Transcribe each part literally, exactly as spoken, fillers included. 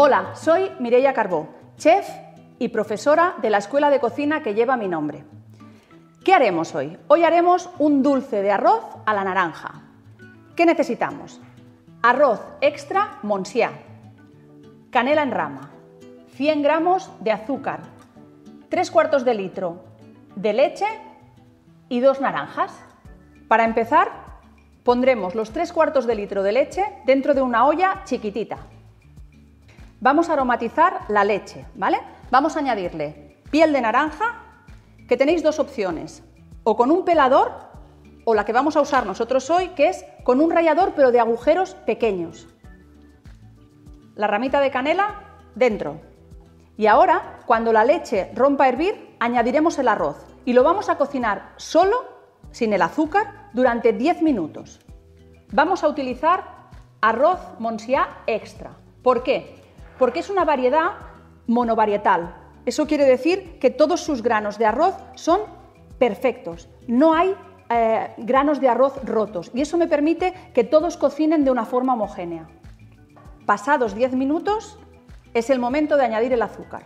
Hola, soy Mireia Carbó, chef y profesora de la escuela de cocina que lleva mi nombre. ¿Qué haremos hoy? Hoy haremos un dulce de arroz a la naranja. ¿Qué necesitamos? Arroz extra Montsià, canela en rama, cien gramos de azúcar, tres cuartos de litro de leche y dos naranjas. Para empezar, pondremos los tres cuartos de litro de leche dentro de una olla chiquitita. Vamos a aromatizar la leche, ¿vale? Vamos a añadirle piel de naranja, que tenéis dos opciones, o con un pelador, o la que vamos a usar nosotros hoy, que es con un rallador pero de agujeros pequeños. La ramita de canela dentro. Y ahora, cuando la leche rompa a hervir, añadiremos el arroz y lo vamos a cocinar solo, sin el azúcar, durante diez minutos. Vamos a utilizar arroz Montsià extra. ¿Por qué? Porque es una variedad monovarietal. Eso quiere decir que todos sus granos de arroz son perfectos. No hay eh, granos de arroz rotos y eso me permite que todos cocinen de una forma homogénea. Pasados diez minutos es el momento de añadir el azúcar.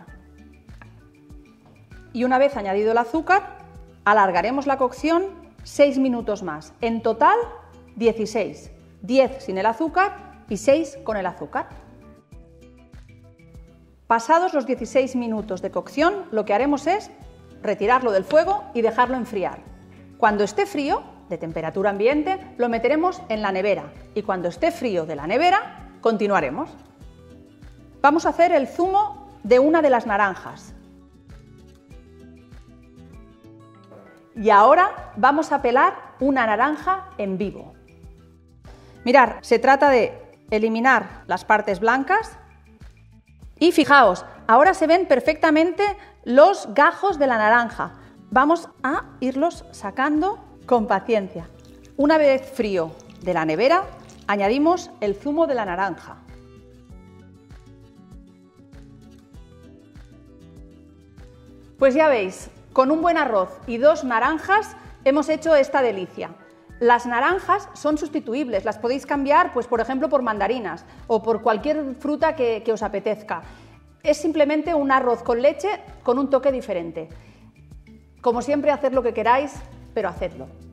Y una vez añadido el azúcar, alargaremos la cocción seis minutos más. En total, dieciséis. diez sin el azúcar y seis con el azúcar. Pasados los dieciséis minutos de cocción, lo que haremos es retirarlo del fuego y dejarlo enfriar. Cuando esté frío, de temperatura ambiente, lo meteremos en la nevera y cuando esté frío de la nevera, continuaremos. Vamos a hacer el zumo de una de las naranjas. Y ahora vamos a pelar una naranja en vivo. Mirad, se trata de eliminar las partes blancas. Y fijaos, ahora se ven perfectamente los gajos de la naranja. Vamos a irlos sacando con paciencia. Una vez frío de la nevera, añadimos el zumo de la naranja. Pues ya veis, con un buen arroz y dos naranjas hemos hecho esta delicia. Las naranjas son sustituibles, las podéis cambiar, pues, por ejemplo, por mandarinas o por cualquier fruta que, que os apetezca. Es simplemente un arroz con leche con un toque diferente. Como siempre, haced lo que queráis, pero hacedlo.